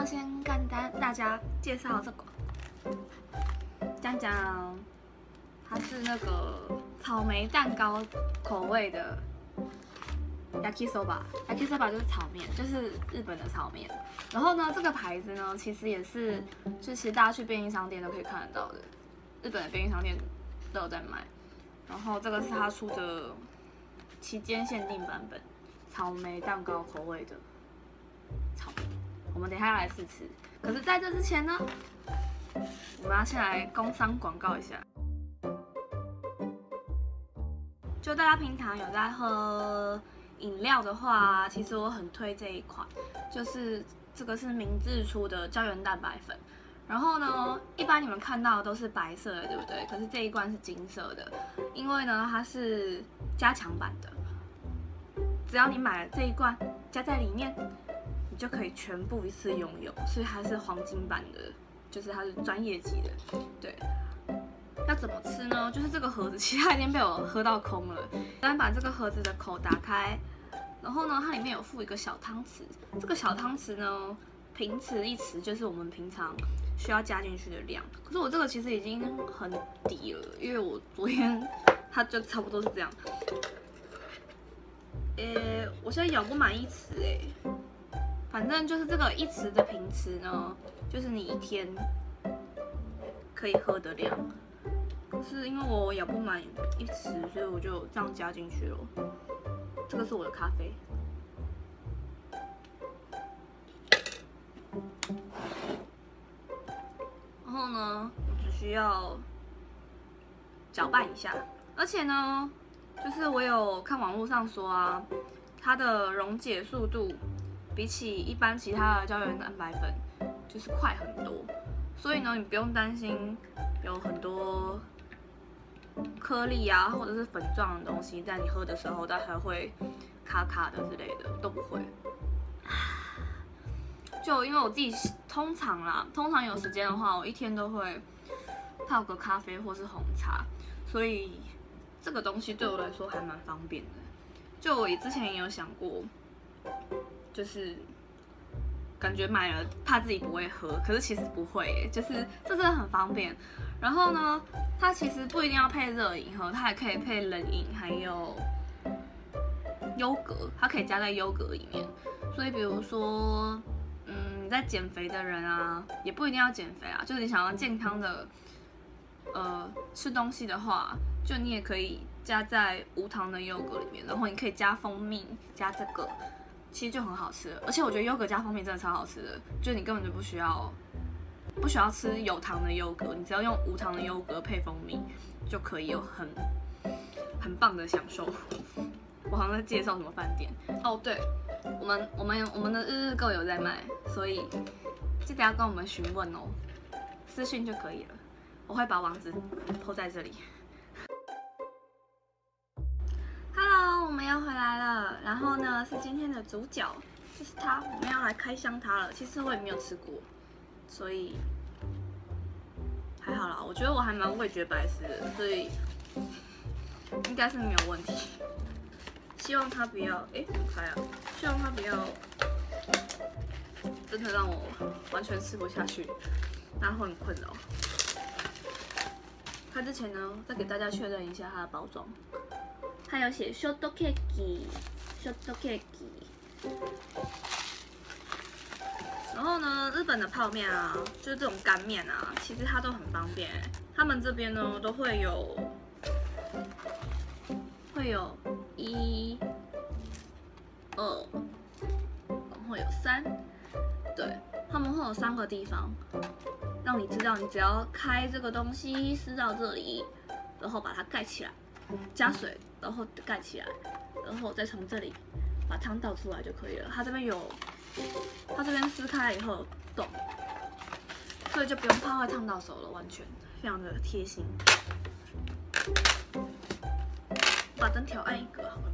先跟大家介绍这个，它是那个草莓蛋糕口味的 yakisoba。yakisoba 就是炒面，就是日本的炒面。然后呢，这个牌子呢，其实也是，其实大家去便利商店都可以看得到的，日本的便利商店都有在卖。然后这个是它出的期间限定版本，草莓蛋糕口味的炒面。我们等一下要来试吃。可是在这之前呢，我们要先来工商广告一下。就大家平常有在喝饮料的话，其实我很推这一款，就是这个是明治出的胶原蛋白粉。然后呢，一般你们看到的都是白色的，对不对？可是这一罐是金色的，因为呢它是加强版的，只要你买了这一罐加在里面，你就可以全部一次拥有，所以它是黄金版的，就是它是专业级的。对，要怎么吃呢？就是这个盒子，其实它已经被我喝到空了。先把这个盒子的口打开，然后呢，它里面有附一个小汤匙，这个小汤匙呢，平匙一匙就是我们平常需要加进去的量。可是我这个其实已经很底了，因为我昨天它就差不多是这样。我现在舀不满1匙反正就是这个1匙的平匙呢，就是你一天可以喝的量。可是因为我舀不满1匙，所以我就这样加进去了。这个是我的咖啡。然后呢，我只需要搅拌一下，而且呢，就是我有看网络上说啊，它的溶解速度比起一般其他的胶原蛋白粉就是快很多，所以呢，你不用担心有很多颗粒啊或者是粉状的东西在你喝的时候，它还会卡卡的之类的，都不会。就因为我自己通常有时间的话，我一天都会泡个咖啡或是红茶，所以这个东西对我来说还蛮方便的。就我之前也有想过，就是感觉买了怕自己不会喝，可是其实不会就是这真的很方便。然后呢，它其实不一定要配热饮喝，它还可以配冷饮，还有优格，它可以加在优格里面。所以比如说，你在减肥的人啊，也不一定要减肥啊，就是你想要健康的，吃东西的话，就你也可以加在无糖的优格里面，然后你可以加蜂蜜，加这个，其实就很好吃了。而且我觉得优格加蜂蜜真的超好吃的，就你根本就不需要吃有糖的优格，你只要用无糖的优格配蜂蜜，就可以有很棒的享受。我好像在介绍什么饭店哦，对，我们的日日购有在卖，所以记得要跟我们询问哦，私讯就可以了，我会把网址抛在这里。Hello， 我们要回来了，然后呢是今天的主角，就是它，我们要来开箱它了。其实我也没有吃过，所以还好啦，我觉得我还蛮味觉白痴的，所以应该是没有问题。希望它不要，怎么开啊？希望它不要真的让我完全吃不下去，那会很困扰。开之前呢，再给大家确认一下它的包装，它有写 short cake。然后呢，日本的泡面啊，就是这种干面啊，其实它都很方便。他们这边呢都会有1、2，然后有3，对，他们会有3个地方，让你知道你只要开这个东西撕到这里，然后把它盖起来，加水，然后盖起来，然后再从这里把汤倒出来就可以了。它这边撕开以后有洞，所以就不用怕会烫到手了，完全非常的贴心。把灯调暗一格好了。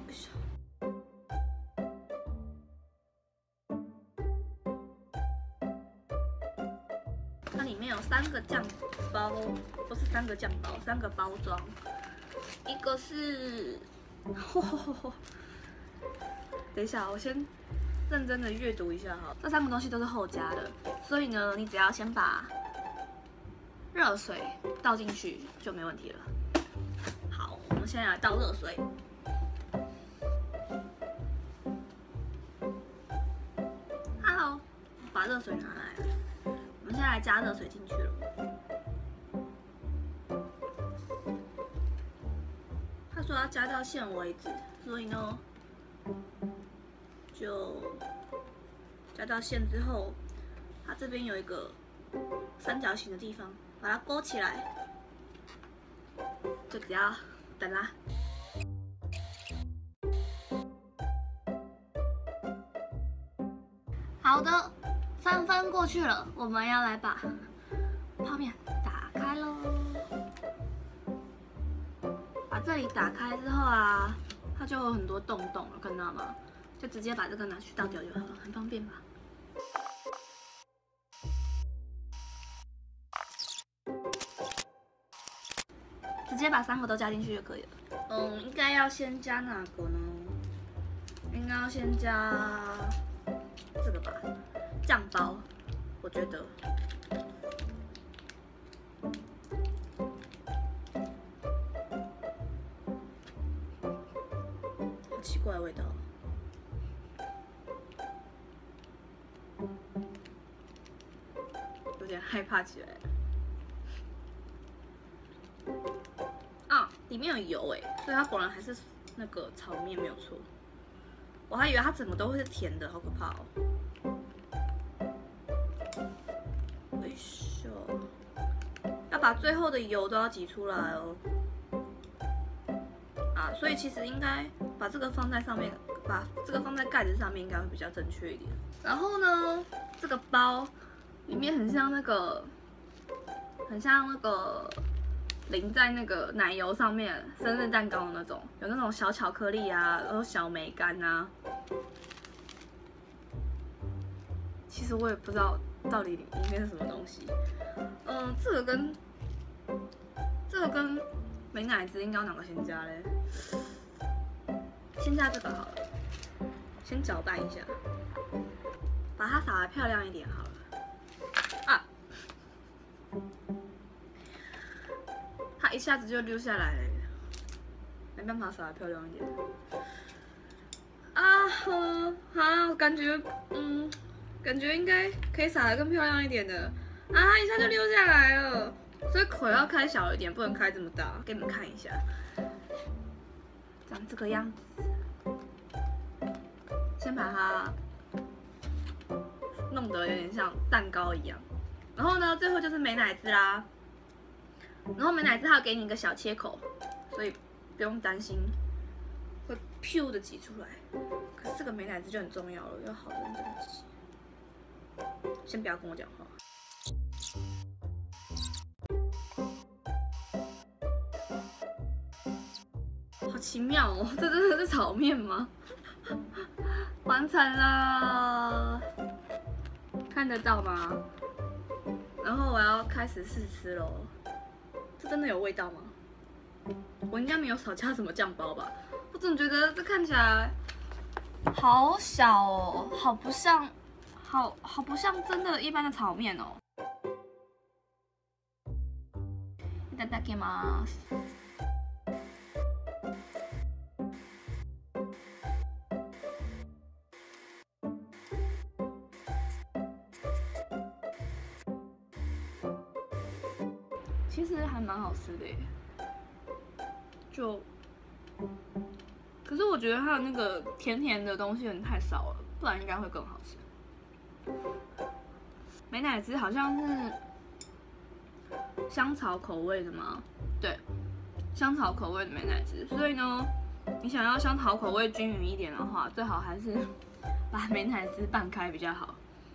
它里面有3个酱包，不是3个酱包，3个包装。一个是，等一下，我先认真的阅读一下哈。这3个东西都是后加的，所以呢，你只要先把热水倒进去就没问题了。好，我们现在来倒热水。Hello， 把热水拿来了，我们现在来加热水进去了。他说要加到线为止，所以呢，就加到线之后，它这边有一个三角形的地方，把它勾起来，就只要等啦。好的，3分过去了，我们要来把泡面打开喽。把这里打开之后啊，它就有很多洞洞了，看到吗？就直接把这个拿去倒掉就好了，很方便吧？直接把3个都加进去就可以了。应该要先加哪个呢？应该要先加这个吧，酱包，我觉得。好奇怪的味道。有点害怕起来了。啊，里面有油哎，所以它果然还是那个炒面没有错。我还以为它整个都会是甜的，好可怕哦。哎呦，要把最后的油都要挤出来哦。啊，所以其实应该把这个放在上面，把这个放在盖子上面，应该会比较正确一点。然后呢，这个包里面很像那个淋在那个奶油上面生日蛋糕的那种，有那种小巧克力啊，然后小梅干啊。其实我也不知道到底里面是什么东西。这个跟美乃滋应该要哪个先加嘞？先加这个好了，先搅拌一下，把它撒得漂亮一点好了。啊！它一下子就溜下来了，没办法撒得漂亮一点。感觉应该可以撒得更漂亮一点的。啊，一下就溜下来了，所以口要开小一点，不能开这么大。给你们看一下，长这个样子。先把它弄得有点像蛋糕一样，然后呢，最后就是美乃滋啦。然后美乃滋它有给你一个小切口，所以不用担心会噗的挤出来。可是这个美乃滋就很重要了，要好认真的挤。先不要跟我讲话。好奇妙哦，这真的是炒面吗？完成了，看得到吗？然后我要开始试吃喽。这真的有味道吗？我应该没有少加什么酱包吧？我总觉得这看起来好小哦，好不像真的一般的炒面哦。いただきます。其实还蛮好吃的耶，可是我觉得它的那个甜甜的东西有点太少了，不然应该会更好吃。美乃滋好像是香草口味的吗？对，香草口味的美乃滋。所以呢，你想要香草口味均匀一点的话，最好还是把美乃滋拌开比较好。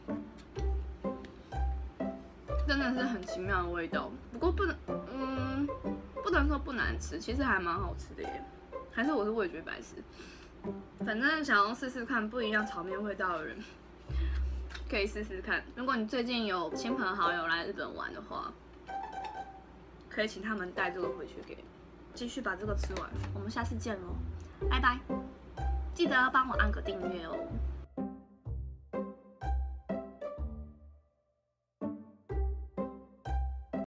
真的是很奇妙的味道，不过不能说不难吃，其实还蛮好吃的耶。还是我是味觉白痴，反正想要试试看不一样炒面味道的人，可以试试看。如果你最近有亲朋好友来日本玩的话，可以请他们带这个回去给，继续把这个吃完。我们下次见喽，拜拜！记得要帮我按个订阅哦。